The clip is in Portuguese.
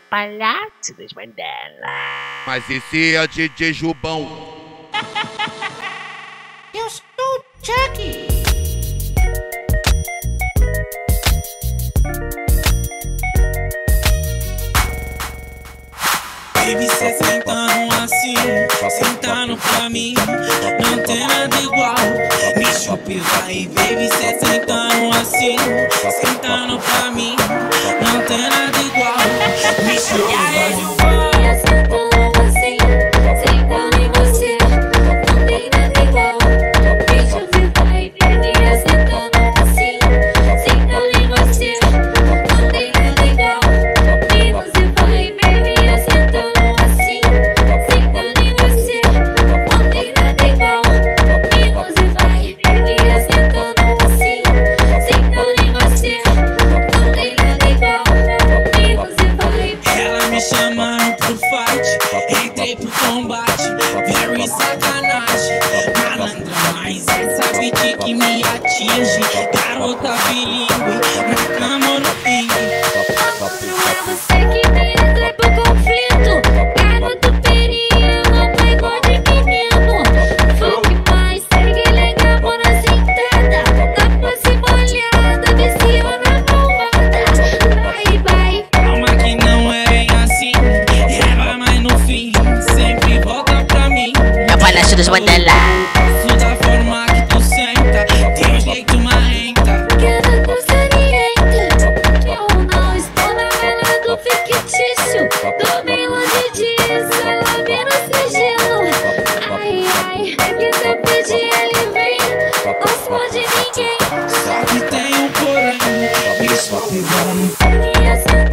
Palhaço dos Mandela. Mas esse é DJ Jubão. Eu sou o Chuck. Baby, cê sentando assim, sentando pra mim, não tem nada igual. Me chope vai, baby, cê sentando assim, sentando pra mim, não tem nada igual. Me chope vai. Entrei pro combate, very sacanagem. Malandra, mas essa beat que me atinge. Garota bilíngue, na cama ou no ringue. Não é você que me atrai pro conflito. Garoto perigo, não pegou de menino. Funk mais, segue legal, mora sentada. Tá face molhada, viciou na malvada. Vai, vai. Calma que não é bem assim. Vai mais no fim, sempre volta pra mim. É o Palhaço dos Mandela. Gosto da forma que tu senta, tem um jeito marrenta. Garota salienta, eu não estou na vela do fictício. Dormi longe disso, ela vira sigilo. Ai, ai, quiser pedir ele vem, não esconde ninguém. Só que tem um porém, me chope vai.